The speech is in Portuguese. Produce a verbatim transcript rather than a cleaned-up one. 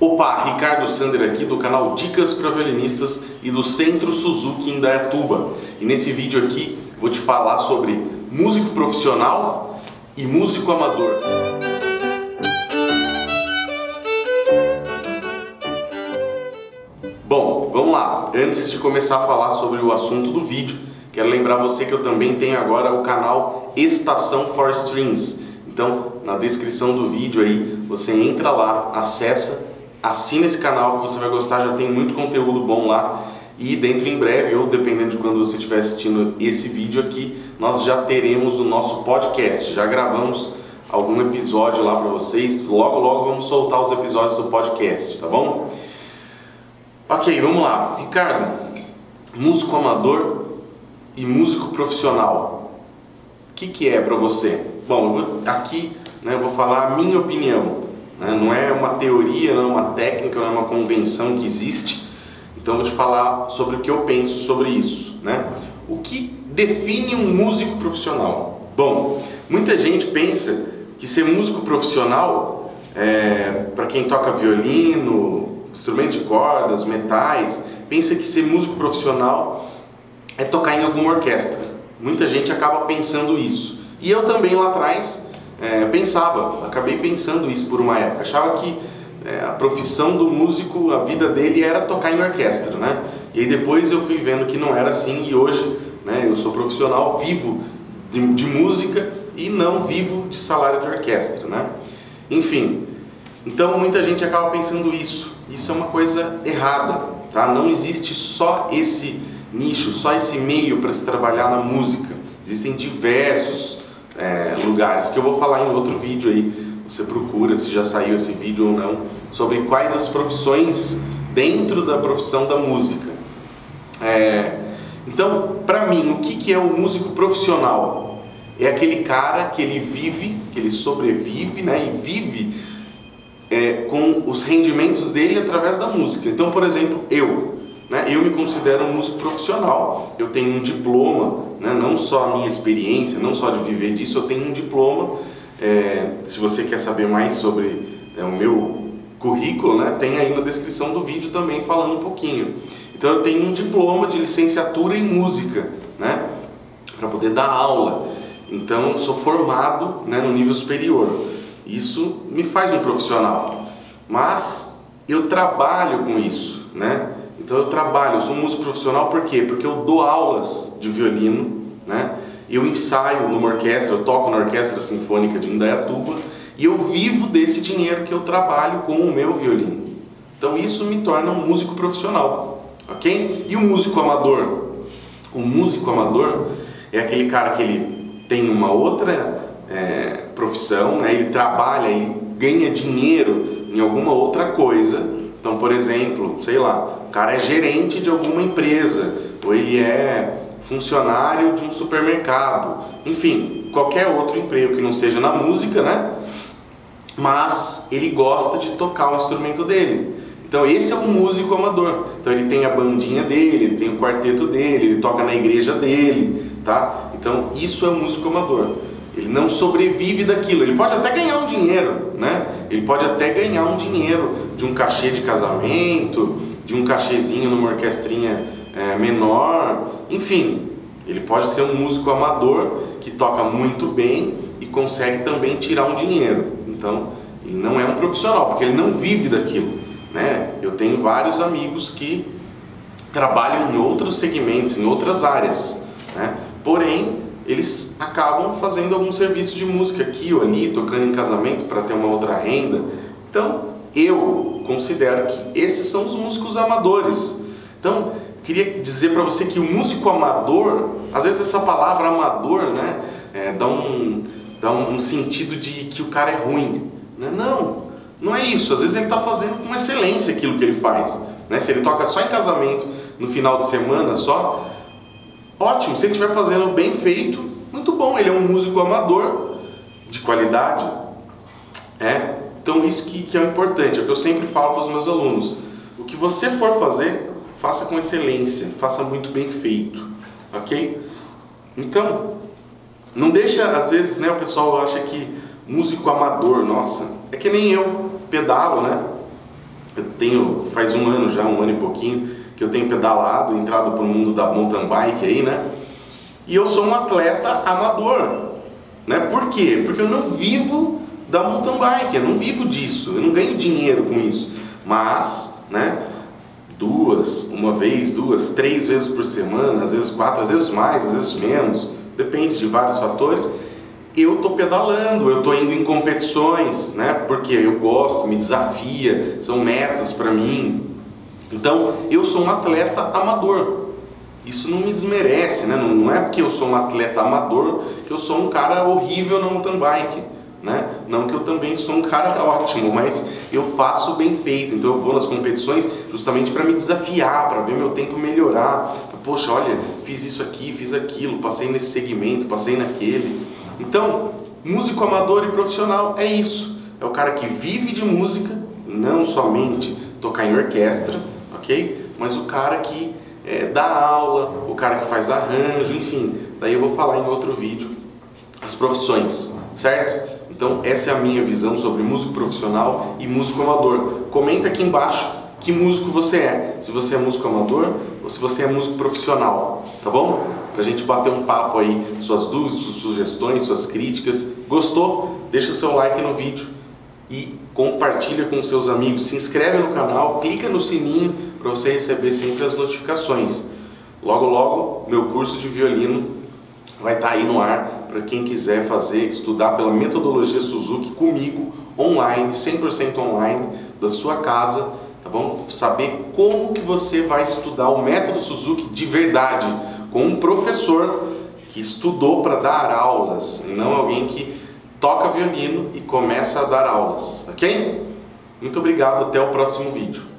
Opa, Ricardo Sander aqui do canal Dicas para Violinistas e do Centro Suzuki Indaiatuba. E nesse vídeo aqui vou te falar sobre músico profissional e músico amador. Bom, vamos lá. Antes de começar a falar sobre o assunto do vídeo, quero lembrar você que eu também tenho agora o canal Estação for Strings. Então, na descrição do vídeo aí, você entra lá, acessa, assina esse canal que você vai gostar, já tem muito conteúdo bom lá. E dentro em breve, ou dependendo de quando você estiver assistindo esse vídeo aqui, nós já teremos o nosso podcast. Já gravamos algum episódio lá para vocês. Logo, logo vamos soltar os episódios do podcast, tá bom? Ok, vamos lá. Ricardo, músico amador e músico profissional, o que, que é para você? Bom, eu vou, aqui né, eu vou falar a minha opinião. Né? Não é uma teoria, não é uma técnica, não é uma convenção que existe. Então eu vou te falar sobre o que eu penso sobre isso. Né? O que define um músico profissional? Bom, muita gente pensa que ser músico profissional, é, para quem toca violino, instrumentos de cordas, metais, pensa que ser músico profissional é tocar em alguma orquestra. Muita gente acaba pensando isso. E eu também lá atrás é, pensava, acabei pensando isso por uma época. Achava que é, a profissão do músico, a vida dele era tocar em orquestra, né? E aí depois eu fui vendo que não era assim e hoje né, eu sou profissional, vivo de, de música e não vivo de salário de orquestra, né? Enfim, então muita gente acaba pensando isso. Isso é uma coisa errada, tá? Não existe só esse nicho, só esse meio para se trabalhar na música. Existem diversos é, lugares que eu vou falar em outro vídeo aí. Você procura se já saiu esse vídeo ou não, sobre quais as profissões dentro da profissão da música. É, então, para mim, o que, que é o músico profissional? É aquele cara que ele vive, que ele sobrevive, né, e vive é, com os rendimentos dele através da música. Então, por exemplo, eu, né, eu me considero um músico profissional. Eu tenho um diploma, né, não só a minha experiência, não só de viver disso, eu tenho um diploma. É, se você quer saber mais sobre é, o meu currículo, né, tem aí na descrição do vídeo também falando um pouquinho. Então eu tenho um diploma de licenciatura em música, né, para poder dar aula. Então eu sou formado né, no nível superior. Isso me faz um profissional. Mas eu trabalho com isso, né? Então eu trabalho, eu sou um músico profissional por quê? Porque eu dou aulas de violino, né? Eu ensaio numa orquestra, eu toco na Orquestra Sinfônica de Indaiatuba e eu vivo desse dinheiro que eu trabalho com o meu violino. Então isso me torna um músico profissional, ok? E o músico amador? O músico amador é aquele cara que ele tem uma outra é, profissão, né? Ele trabalha, ele ganha dinheiro em alguma outra coisa. Então, por exemplo, sei lá, o cara é gerente de alguma empresa, ou ele é funcionário de um supermercado, enfim, qualquer outro emprego que não seja na música, né? Mas ele gosta de tocar o instrumento dele. Então esse é um músico amador. Então ele tem a bandinha dele, ele tem o quarteto dele, ele toca na igreja dele, tá? Então isso é músico amador. Ele não sobrevive daquilo. Ele pode até ganhar um dinheiro, né? Ele pode até ganhar um dinheiro de um cachê de casamento, de um cachezinho numa orquestrinha é, menor, enfim, ele pode ser um músico amador que toca muito bem e consegue também tirar um dinheiro. Então, ele não é um profissional, porque ele não vive daquilo, né? Eu tenho vários amigos que trabalham em outros segmentos, em outras áreas, né? Porém, eles acabam fazendo algum serviço de música aqui ou ali, tocando em casamento para ter uma outra renda. Então, eu considero que esses são os músicos amadores. Então, queria dizer para você que o músico amador, às vezes essa palavra amador, né, é, dá, um, dá um sentido de que o cara é ruim. Né? Não, não é isso. Às vezes ele está fazendo com excelência aquilo que ele faz. Né? Se ele toca só em casamento, no final de semana só, ótimo. Se ele estiver fazendo bem feito, muito bom. Ele é um músico amador de qualidade. É. Então isso que, que é o importante, é o que eu sempre falo para os meus alunos. O que você for fazer, faça com excelência, faça muito bem feito, ok? Então, não deixa, às vezes, né, o pessoal acha que músico amador, nossa, é que nem eu pedalo, né? tenho, faz um ano já, um ano e pouquinho, que eu tenho pedalado, entrado para o mundo da mountain bike aí, né? E eu sou um atleta amador, né? Por quê? Porque eu não vivo da mountain bike, eu não vivo disso, eu não ganho dinheiro com isso. Mas, né? Duas, uma vez, duas, três vezes por semana, às vezes quatro, às vezes mais, às vezes menos, depende de vários fatores. Eu tô pedalando, eu tô indo em competições, né? Porque eu gosto, me desafia, são metas para mim. Então, eu sou um atleta amador. Isso não me desmerece, né? Não, não é porque eu sou um atleta amador que eu sou um cara horrível no mountain bike, né? Não que eu também sou um cara ótimo, mas eu faço bem feito. Então eu vou nas competições justamente para me desafiar, para ver meu tempo melhorar. Poxa, olha, fiz isso aqui, fiz aquilo, passei nesse segmento, passei naquele. Então, músico amador e profissional é isso. É o cara que vive de música, não somente tocar em orquestra, ok? Mas o cara que é, dá aula, o cara que faz arranjo, enfim. Daí eu vou falar em outro vídeo as profissões, certo? Então essa é a minha visão sobre músico profissional e músico amador. Comenta aqui embaixo que músico você é. Se você é músico amador ou se você é músico profissional, tá bom? Pra gente bater um papo aí, suas dúvidas, suas sugestões, suas críticas. Gostou? Deixa seu like no vídeo e compartilha com seus amigos. Se inscreve no canal, clica no sininho para você receber sempre as notificações. Logo, logo, meu curso de violino vai estar aí no ar para quem quiser fazer, estudar pela metodologia Suzuki comigo, online, cem por cento online, da sua casa, tá bom? Saber como que você vai estudar o método Suzuki de verdade, com um professor que estudou para dar aulas, e não alguém que toca violino e começa a dar aulas, ok? Muito obrigado, até o próximo vídeo.